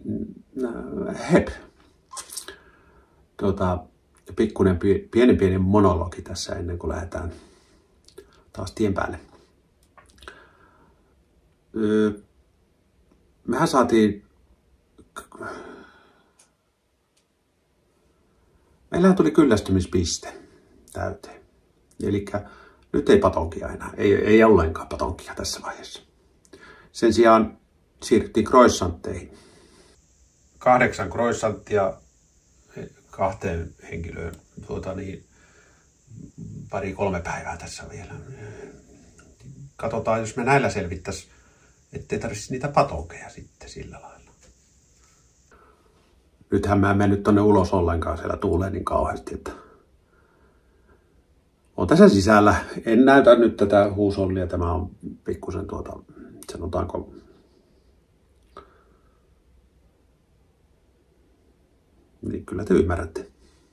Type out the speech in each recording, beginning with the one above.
Hep. Pikkuinen pieni monologi tässä ennen kuin lähdetään taas tien päälle. Mehän saatiin... Meillähän tuli kyllästymispiste täyteen. Elikkä nyt ei patonkia enää. Ei ollenkaan patonkia tässä vaiheessa. Sen sijaan siirryttiin croissantteihin. 8 croissanttia 2 henkilöön. 2-3 päivää tässä vielä. Katsotaan, jos me näillä selvittäisiin, ettei tarvitsisi niitä patonkeja sitten sillä lailla. Nythän mä en mene nyt tonne ulos ollenkaan, siellä tuulee niin kauheasti, että on tässä sisällä. En näytä nyt tätä huusollia, tämä on pikkusen sanotaanko niin kyllä te ymmärrätte.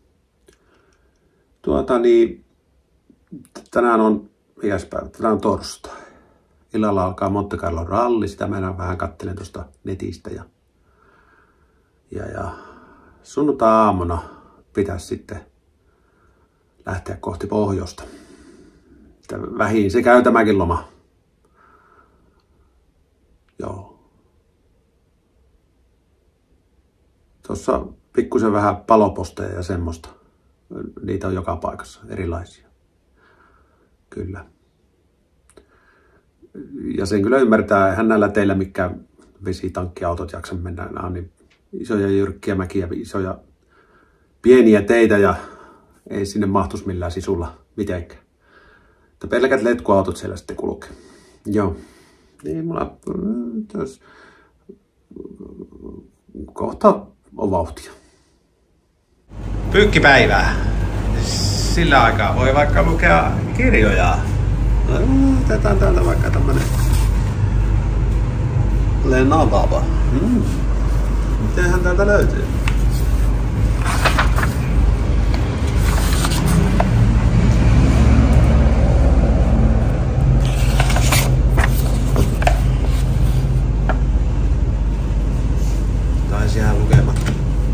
Tänään on päivä, tänään on torstai. Illalla alkaa Monte Carlo ralli, sitä mä vähän katselen tuosta netistä ja sunnuntai-aamuna pitäisi sitten lähteä kohti pohjoista. Vähin se käy tämäkin loma. Joo. Tuossa pikkusen vähän paloposteja ja semmoista. Niitä on joka paikassa, erilaisia. Kyllä. Ja sen kyllä ymmärtää, eihän näillä teillä mikään vesitankkiautot jaksa mennä. Nämä on niin isoja jyrkkiä mäkiä, isoja pieniä teitä ja ei sinne mahtuisi millään sisulla mitenkään. Mutta pelkät letkuautot siellä sitten kulkee. Joo. Niin mulla kohta on vauhtia. Pyykkipäivää. Sillä aikaa voi vaikka lukea kirjoja. Otetaan täältä vaikka tämmönen Lenavaba. Mitähän täältä löytyy? Taisi jää lukematta.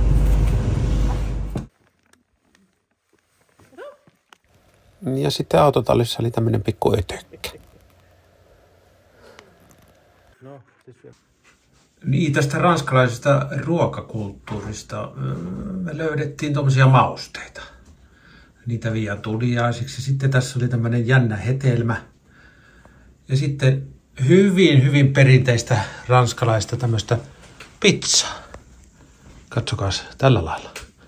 Ja sitten autotallissa oli tämmönen pikku ötökkä. Niin, tästä ranskalaisesta ruokakulttuurista me löydettiin tommosia mausteita. Niitä viian tuliaisiksi. Sitten tässä oli tämmönen jännä hetelmä. Ja sitten hyvin perinteistä ranskalaista tämmöistä pizzaa. Katsokaas, tällä lailla.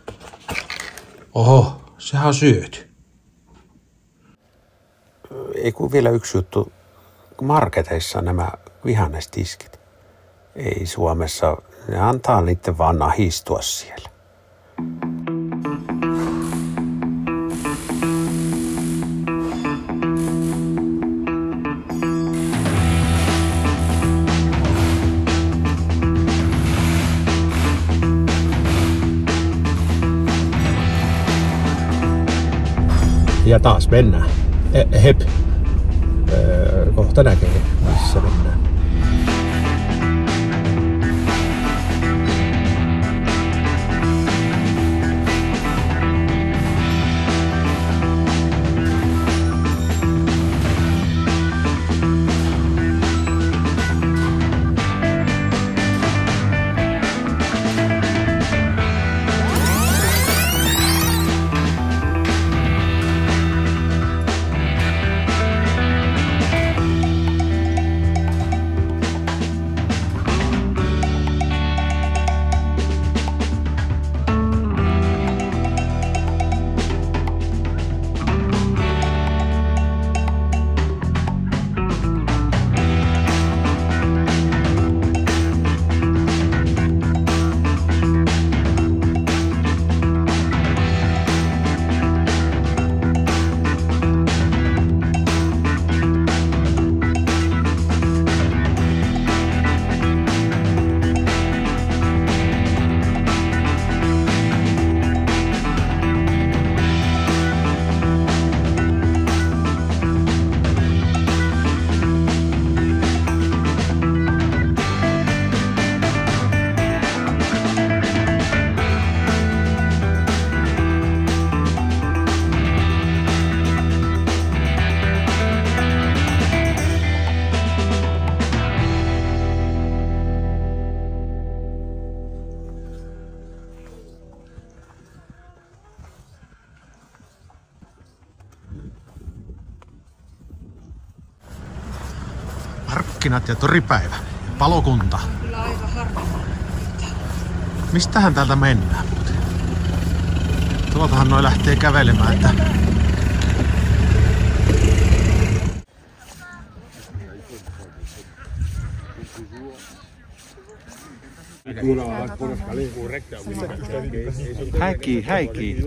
Oho, sehän on syöty. Ei kun vielä yksi juttu. Marketeissa nämä vihannestiskit. Ei Suomessa. Ne antaa niiden vaan nahistua siellä. Ja taas mennään. Hep. Kohta näkee, missä mennään. markkinat ja toripäivä. Palokunta. Kyllä aika harvemmin. Mistähän täältä mennään? Tuoltahan noi lähtee kävelemään. Että... Häiki.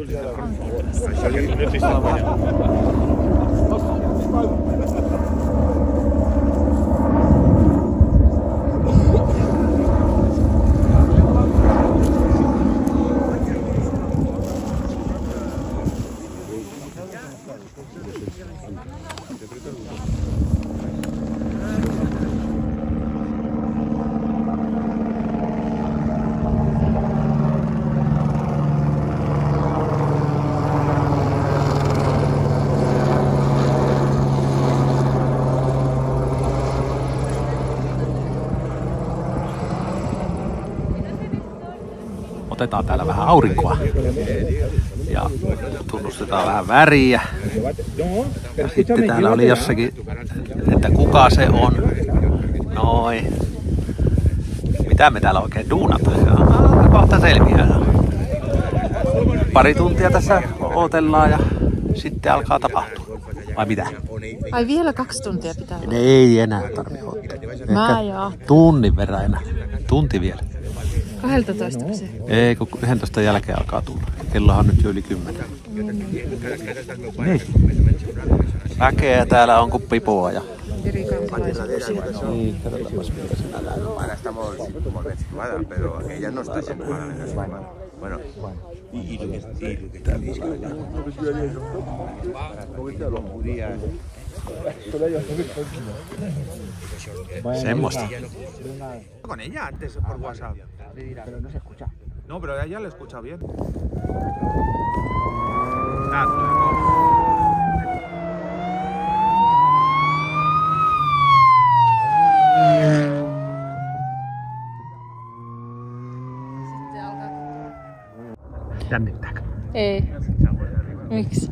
Otetaan täällä vähän aurinkoa ja tunnustetaan vähän väriä. Ja sitten täällä oli jossakin, että kuka se on. Noin. Mitä me täällä oikein duunataan? Kohta selviää. Pari tuntia tässä odotellaan ja sitten alkaa tapahtua. Vai mitä? Ai vielä 2 tuntia pitää olla? Ei enää tarvitse odottaa. Tunnin verran enää. Tunti vielä. 12 se? Ei, kun 11 jälkeen alkaa tulla. Kellohan nyt jo yli 10. Niin. Väkeä täällä on kuin pipoa ja... Eri kansalaisuuksia. Niin, katsotaanpas mitä se nähdään. Semmosta. Con ella antes por WhatsApp. Pero no se escucha. No, pero ella le escucha bien. Jännittääkö? Ei. Miksi?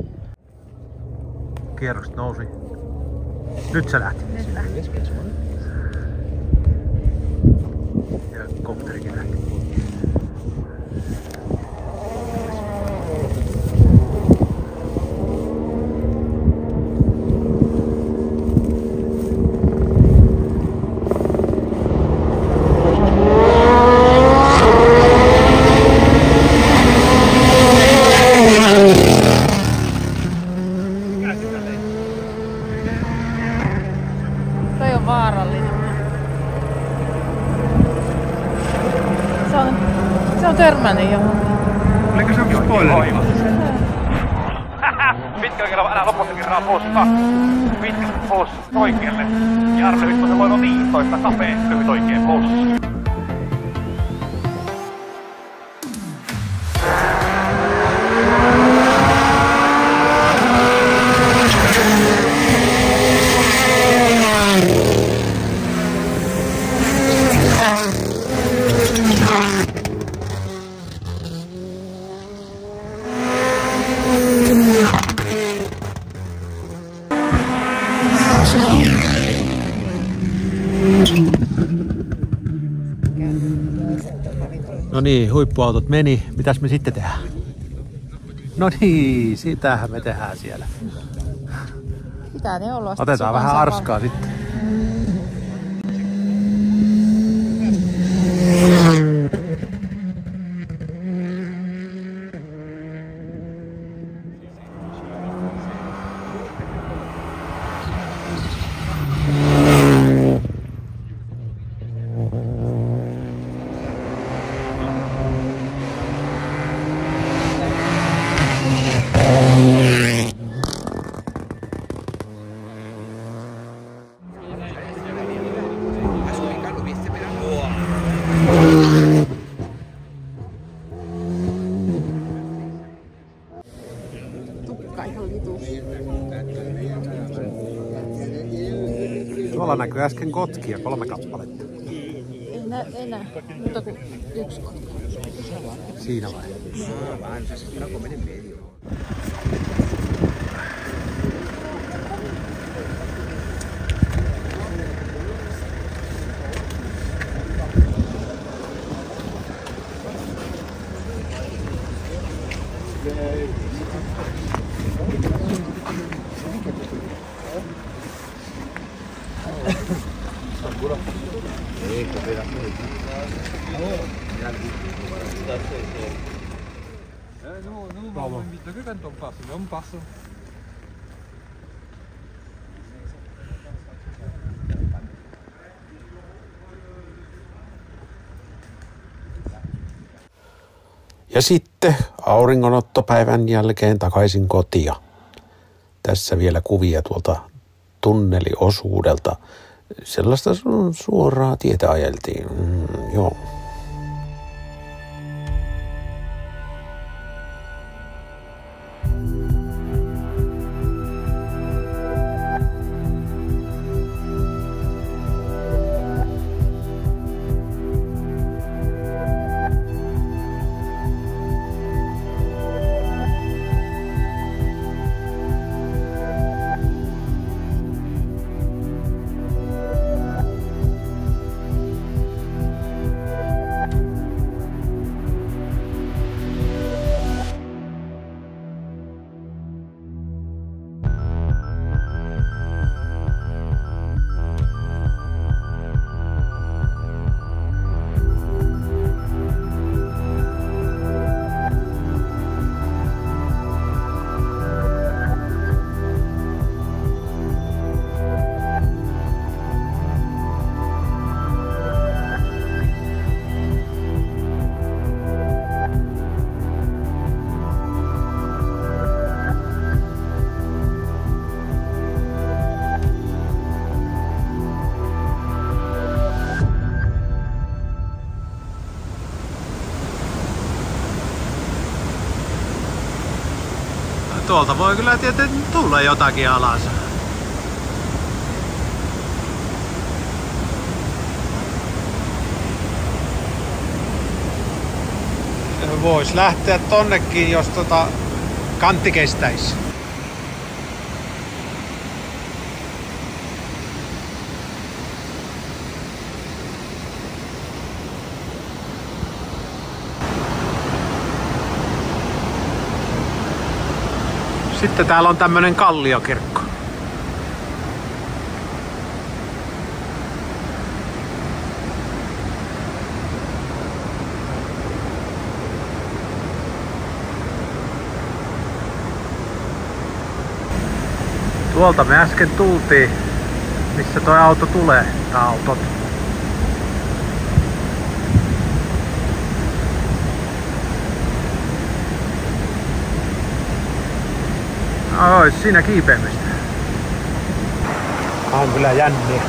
Kierros nousi. Nyt se lähti. Ja kopterikin lähti. Toi on vaarallinen. Se on törmännyt johonkin. Oliko se jokin spoileri? Pitkällä kerralla enää lopussa kerran pois 2. Pitkällä pois oikealle. Jarle Ykkösen voima 15. Kapea lyhyt oikein pois. No niin, huippuautot meni. Mitäs me sitten tehdään? No niin, sitähän me tehdään siellä. Pitää ne olla. Otetaan vähän arskaa sitten. Tuolla näkyy äsken kotkia, 3 kappaletta. Ei näe, mutta kuin 1 kotka. Siinä vai? Ja sitten auringonottopäivän jälkeen takaisin kotia. Tässä vielä kuvia tuolta tunneliosuudelta. Sellaista suoraa tietä ajeltiin. Joo. Tuolta voi kyllä tietenkin tulla jotakin alas. Vois lähteä tonnekin, jos kantti kestäisi. Sitten täällä on tämmönen kalliokirkko. Tuolta me äsken tultiin, missä toi auto tulee, tai autot. Ois siinä kiipeämistä. On kyllä jänniä.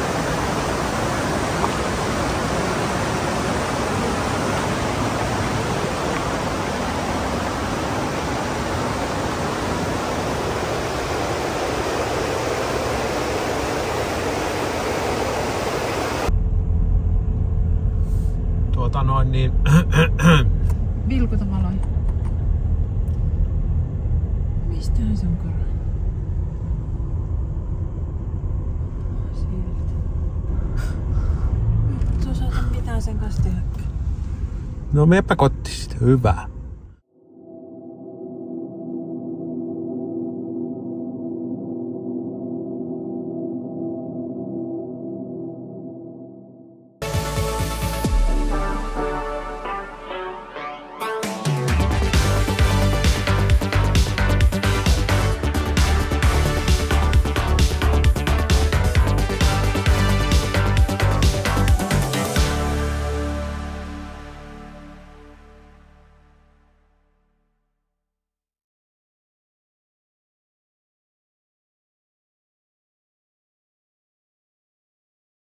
Noin niin. Vilkuta valoja. Mistähän se on karannut? Sieltä. Et osata mitään sen kanssa tehdäkään. No meepä kotiin sitten. Hyvä.